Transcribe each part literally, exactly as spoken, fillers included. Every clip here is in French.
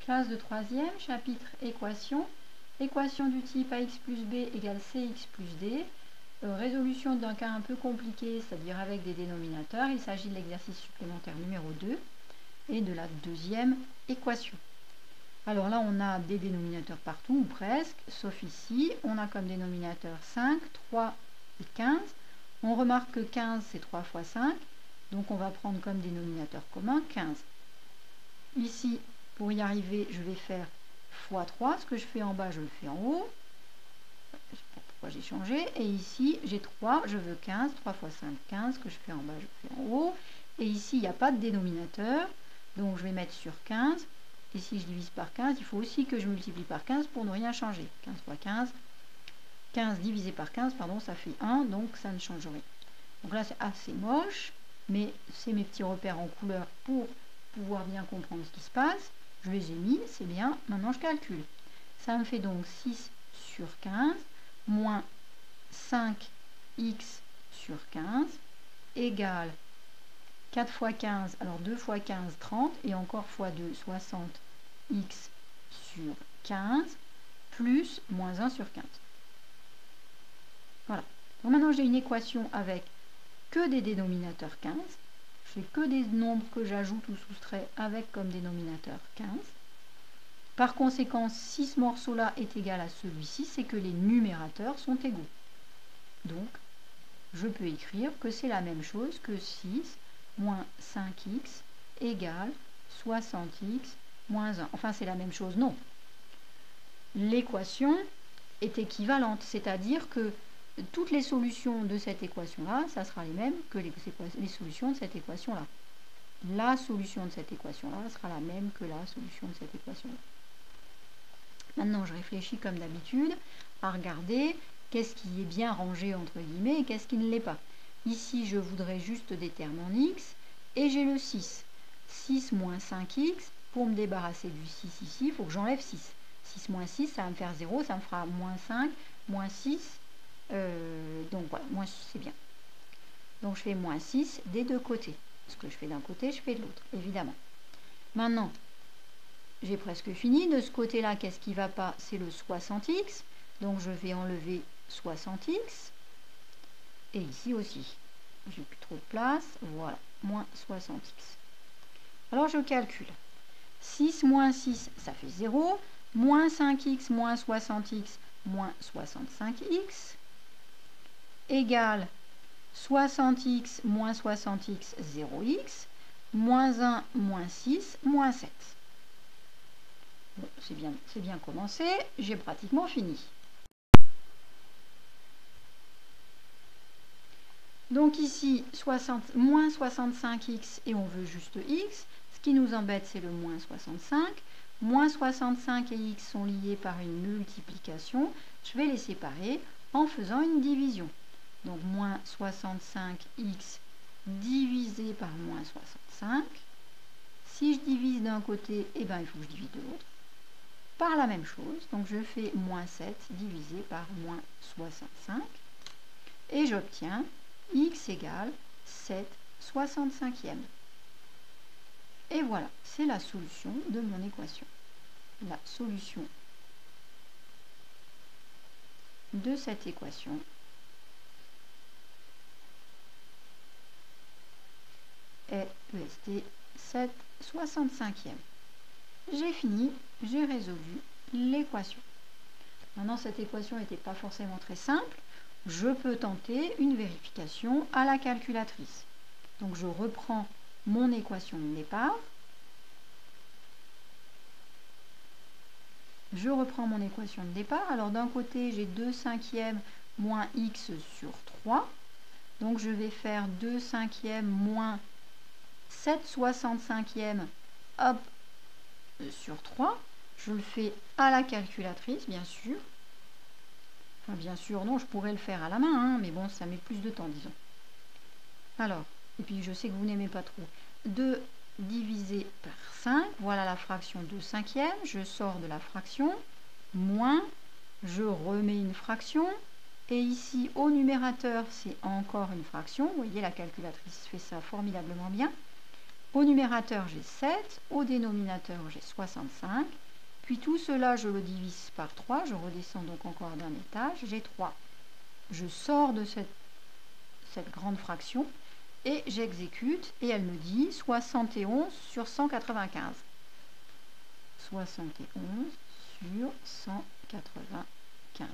Classe de troisième, chapitre équation. Équation du type ax plus b égale cx plus d. Euh, résolution d'un cas un peu compliqué, c'est-à-dire avec des dénominateurs. Il s'agit de l'exercice supplémentaire numéro deux et de la deuxième équation. Alors là, on a des dénominateurs partout, ou presque, sauf ici. On a comme dénominateur cinq, trois et quinze. On remarque que quinze, c'est trois fois cinq. Donc on va prendre comme dénominateur commun quinze. Ici, pour y arriver, je vais faire fois trois. Ce que je fais en bas, je le fais en haut. Je sais pas pourquoi j'ai changé. Et ici, j'ai trois, je veux quinze. trois fois cinq, quinze. Ce que je fais en bas, je le fais en haut. Et ici, il n'y a pas de dénominateur. Donc je vais mettre sur quinze. Et si je divise par quinze, il faut aussi que je multiplie par quinze pour ne rien changer. quinze fois quinze. quinze divisé par quinze, pardon, ça fait un. Donc ça ne change rien. Donc là, c'est assez moche. Mais c'est mes petits repères en couleur pour pouvoir bien comprendre ce qui se passe. Je les ai mis, c'est bien. Maintenant, je calcule. Ça me fait donc six sur quinze moins cinq x sur quinze égale quatre fois quinze, alors deux fois quinze, trente, et encore fois deux, soixante x sur quinze, plus moins un sur quinze. Voilà. Donc maintenant, j'ai une équation avec que des dénominateurs quinze. Je fais que des nombres que j'ajoute ou soustrais avec comme dénominateur quinze. Par conséquent, si ce morceau-là est égal à celui-ci, c'est que les numérateurs sont égaux. Donc, je peux écrire que c'est la même chose que six moins cinq x égale soixante x moins un. Enfin, c'est la même chose, non. L'équation est équivalente, c'est-à-dire que toutes les solutions de cette équation-là, ça sera les mêmes que les, les solutions de cette équation-là. La solution de cette équation-là sera la même que la solution de cette équation-là. Maintenant, je réfléchis comme d'habitude à regarder qu'est-ce qui est bien rangé entre guillemets et qu'est-ce qui ne l'est pas. Ici, je voudrais juste des termes en x et j'ai le six. six moins cinq x, pour me débarrasser du six ici, il faut que j'enlève six. six moins six, ça va me faire zéro, ça me fera moins cinq, moins six. Euh, donc voilà, moins c'est bien. Donc je fais moins six des deux côtés. Ce que je fais d'un côté, je fais de l'autre, évidemment. Maintenant, j'ai presque fini. De ce côté-là, qu'est-ce qui ne va pas? C'est le soixante x. Donc je vais enlever soixante x. Et ici aussi. J'ai plus trop de place. Voilà, moins soixante x. Alors je calcule. six moins six, ça fait zéro. Moins cinq x moins soixante x moins soixante-cinq x. Égale soixante x moins soixante x, zéro x, moins un, moins six, moins sept. Bon, c'est bien, c'est bien commencé, j'ai pratiquement fini. Donc ici, soixante, moins soixante-cinq x et on veut juste x. Ce qui nous embête, c'est le moins soixante-cinq. Moins soixante-cinq et x sont liés par une multiplication. Je vais les séparer en faisant une division. Donc, moins soixante-cinq x divisé par moins soixante-cinq. Si je divise d'un côté, eh ben, il faut que je divise de l'autre. Par la même chose, donc je fais moins sept divisé par moins soixante-cinq. Et j'obtiens x égale sept soixante-cinquième. Et voilà, c'est la solution de mon équation. La solution de cette équation est E S T sept soixante-cinquième. J'ai fini, j'ai résolu l'équation. Maintenant, cette équation n'était pas forcément très simple. Je peux tenter une vérification à la calculatrice. Donc, je reprends mon équation de départ. Je reprends mon équation de départ. Alors, d'un côté, j'ai deux cinquièmes moins x sur trois. Donc, je vais faire deux cinquièmes moins sept soixante-cinquième, hop, sur trois. Je le fais à la calculatrice, bien sûr. Enfin, bien sûr, non, je pourrais le faire à la main, hein, mais bon, ça met plus de temps, disons. Alors, et puis je sais que vous n'aimez pas trop. deux divisé par cinq, voilà la fraction deux cinquièmes. Je sors de la fraction, moins, je remets une fraction. Et ici, au numérateur, c'est encore une fraction. Vous voyez, la calculatrice fait ça formidablement bien. Au numérateur, j'ai sept, au dénominateur, j'ai soixante-cinq, puis tout cela, je le divise par trois, je redescends donc encore d'un étage, j'ai trois. Je sors de cette, cette grande fraction et j'exécute, et elle me dit soixante et onze sur cent quatre-vingt-quinze. soixante et onze sur cent quatre-vingt-quinze.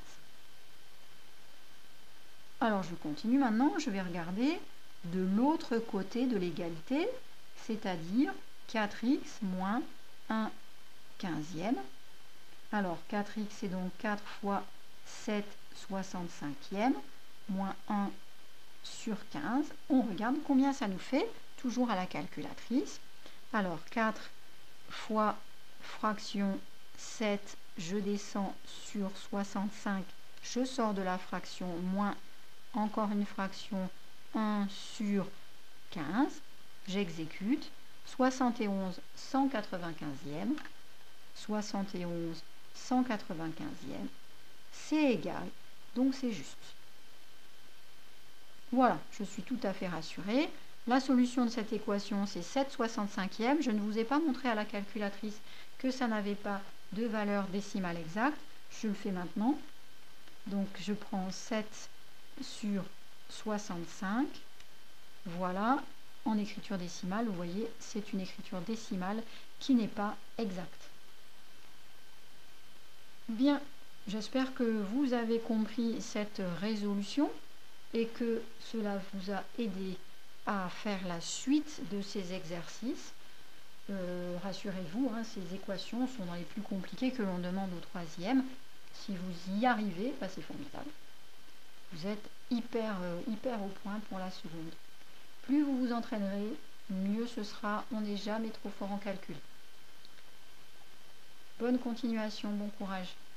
Alors je continue maintenant, je vais regarder de l'autre côté de l'égalité, c'est-à-dire quatre x moins un quinzième. Alors quatre x c'est donc quatre fois sept soixante-cinquième moins un sur quinze. On regarde combien ça nous fait, toujours à la calculatrice. Alors quatre fois fraction sept, je descends sur soixante-cinq, je sors de la fraction, moins encore une fraction, un sur quinze, j'exécute, soixante et onze cent quatre-vingt-quinzième, soixante et onze cent quatre-vingt-quinzième, c'est égal, donc c'est juste. Voilà, je suis tout à fait rassurée. La solution de cette équation, c'est sept soixante-cinquième. Je ne vous ai pas montré à la calculatrice que ça n'avait pas de valeur décimale exacte. Je le fais maintenant. Donc, je prends sept sur soixante-cinq. Voilà, en écriture décimale, vous voyez, c'est une écriture décimale qui n'est pas exacte. Bien, j'espère que vous avez compris cette résolution et que cela vous a aidé à faire la suite de ces exercices. Euh, rassurez-vous, hein, ces équations sont dans les plus compliquées que l'on demande au troisième. Si vous y arrivez, bah, c'est formidable. Vous êtes hyper, euh, hyper au point pour la seconde. Plus vous vous entraînerez, mieux ce sera. On n'est jamais trop fort en calcul. Bonne continuation, bon courage.